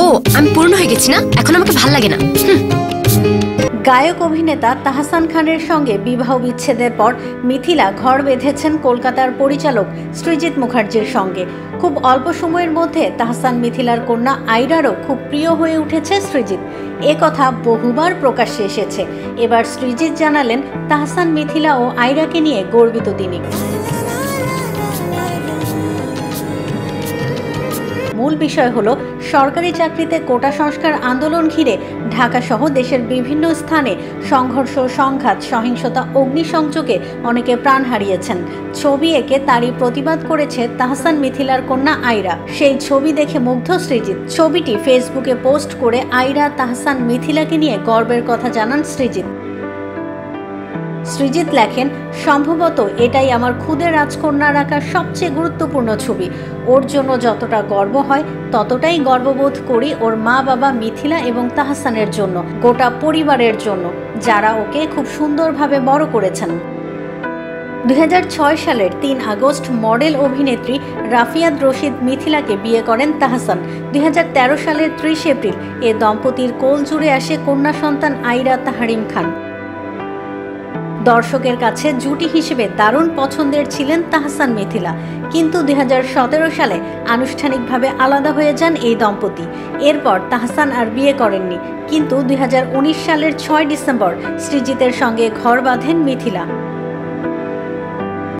আমি পূর্ণ হয়ে গেছি না, এখন আমাকে ভাল লাগে না। গায়ক অভিনেতা তাহসান খানের সঙ্গে বিবাহ বিচ্ছেদের পর মিথিলা ঘর বেঁধেছেন কলকাতার পরিচালক সৃজিত মুখার্জির সঙ্গে। খুব অল্প সময়ের মধ্যে তাহসান মিথিলার কন্যা আয়রারও খুব প্রিয় হয়ে উঠেছে সৃজিত। এ কথা বহুবার প্রকাশ্যে এসেছে। এবার সৃজিত জানালেন তাহসান মিথিলা ও আয়রাকে নিয়ে গর্বিত তিনি। মূল বিষয় হলো সরকারি চাকরিতে কোটা সংস্কার আন্দোলন ঘিরে ঢাকা সহ দেশের বিভিন্ন স্থানে সংঘর্ষ, সংঘাত, সহিংসতা, অগ্নিসংযোগে অনেকে প্রাণ হারিয়েছেন। ছবি এঁকে তারই প্রতিবাদ করেছে তাহসান মিথিলার কন্যা আয়রা। সেই ছবি দেখে মুগ্ধ সৃজিত। ছবিটি ফেসবুকে পোস্ট করে আয়রা, তাহসান, মিথিলাকে নিয়ে গর্বের কথা জানান সৃজিত। সৃজিত লেখেন, সম্ভবত এটাই আমার খুদে রাজকন্যার আঁকা সবচেয়ে গুরুত্বপূর্ণ ছবি। ওর জন্য যতটা গর্ব হয় ততটাই গর্ববোধ করি ওর মা বাবা মিথিলা এবং তাহসানের জন্য, গোটা পরিবারের জন্য, যারা ওকে খুব সুন্দরভাবে বড় করেছেন। 2006 সালের 3 আগস্ট মডেল অভিনেত্রী রাফিয়াত রশিদ মিথিলাকে বিয়ে করেন তাহসান। 2013 সালের 30 এপ্রিল এ দম্পতির কোল জুড়ে আসে কন্যা সন্তান আয়রা তাহরিম খান। দর্শকের কাছে জুটি হিসেবে দারুণ পছন্দের ছিলেন তাহসান মিথিলা, কিন্তু 2017 সালে আনুষ্ঠানিকভাবে আলাদা হয়ে যান এই দম্পতি। এরপর তাহসান আর বিয়ে করেননি, কিন্তু 2019 সালের 6 ডিসেম্বর সৃজিতের সঙ্গে ঘর বাঁধেন মিথিলা।